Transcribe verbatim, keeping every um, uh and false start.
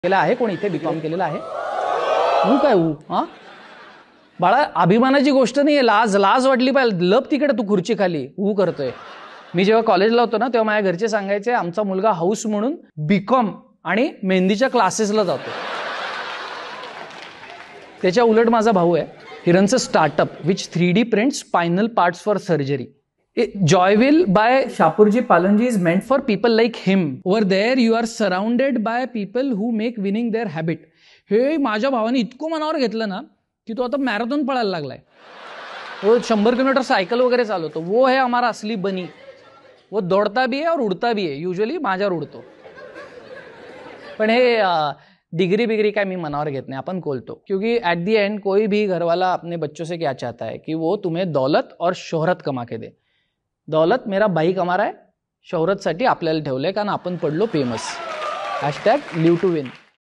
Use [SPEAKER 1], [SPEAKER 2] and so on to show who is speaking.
[SPEAKER 1] केला आहे कोणी इथे बीकॉम केलेला आहे? ऊ काय ऊ? हा बाळा, अभिमानाची गोष्ट नाहीये. लाज लाज वाटली पाहिजे. लप तिकडे तू खुर्ची खाली ऊ करतोय. मी जेव्हा कॉलेजला होतो ना तेव्हा माझ्या घरचे सांगायचे आमचा मुलगा हाऊस म्हणून बीकॉम आणि मेहंदीच्या क्लासेसला जातो. त्याच्या उलट माझा भाऊ आहे. He runs a startup which three D print spinal parts for surgery. Joyville by Shapurji Palanji is meant for people like him. Over there you are surrounded by people who make winning their habit. हे माझ्या भावाने इतकं मनावर घेतलं ना की तो आता मॅरेथॉन पळायला लागलाय. वो शंभर किलोमीटर सायकल वगैरे चालवतो. वो है हमारा असली बनी. वो दौड़ता भी है और उड़ता भी है. यूजुअली माझ्यावर उडतो. पण हे डिग्री बिग्री काय मी मनावर घेत नाही. आपण बोलतो क्योंकि एट दी एंड कोई भी घरवाला अपने बच्चों से क्या चाहता है कि वो तुम्हें दौलत और शोहरत कमा के दे. दौलत मेरा भाई कमा रहा है, शोहरत साठी आपल्याला ठेवलंय कारण आपण पडलो famous. Hashtag live to win.